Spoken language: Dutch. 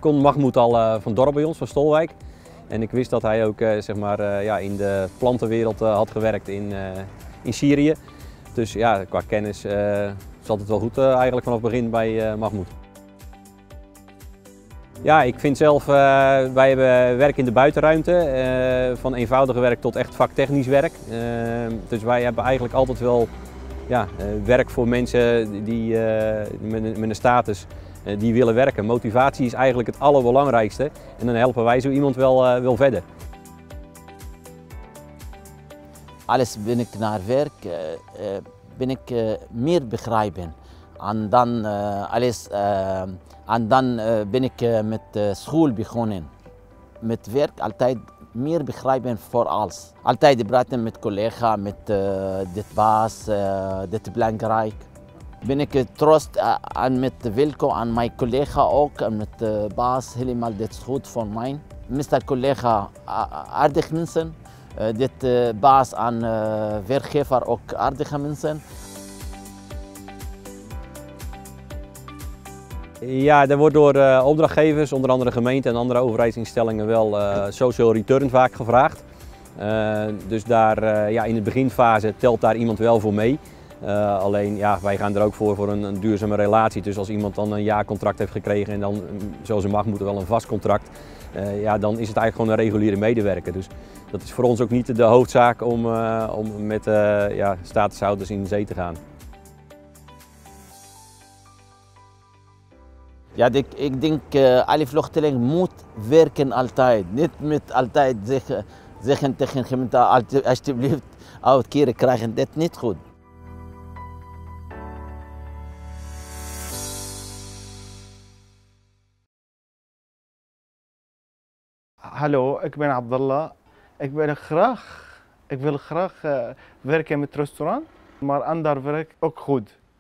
kon Mahmoud al van het dorp bij ons, van Stolwijk. En ik wist dat hij ook zeg maar, ja, in de plantenwereld had gewerkt in Syrië. Dus ja, qua kennis zat het wel goed eigenlijk vanaf het begin bij Mahmoud. Ja, ik vind zelf, wij hebben werk in de buitenruimte, van eenvoudig werk tot echt vaktechnisch werk. Dus wij hebben eigenlijk altijd wel ja, werk voor mensen die, met een status die willen werken. Motivatie is eigenlijk het allerbelangrijkste en dan helpen wij zo iemand wel verder. Alles ben ik naar werk, ben ik meer begrijpen. En dan, ben ik met school begonnen. Met werk altijd meer begrijpen voor alles. Altijd praten met collega's, met dit baas, dit belangrijk. Ben ik trots en met welkom aan mijn collega ook en met de baas helemaal dit is goed voor mij. Meestal collega aardig mensen, dit baas en werkgever ook aardige mensen. Ja, er wordt door opdrachtgevers, onder andere gemeenten en andere overheidsinstellingen wel social return vaak gevraagd. Dus daar, ja, in de beginfase telt daar iemand wel voor mee. Alleen ja, wij gaan er ook voor een duurzame relatie. Dus als iemand dan een jaarcontract heeft gekregen en dan, zoals een Mahmoud, wel een vast contract, ja, dan is het eigenlijk gewoon een reguliere medewerker. Dus dat is voor ons ook niet de hoofdzaak om met ja, statushouders in zee te gaan. Ja, ik denk alle vluchtelingen moeten werken altijd. Niet met altijd zeggen tegen de gemeente alsjeblieft uitkeren krijgen, dat is niet goed. Hallo, ik ben Abdallah. Ik wil graag werken met restaurant, maar ander werk ook goed.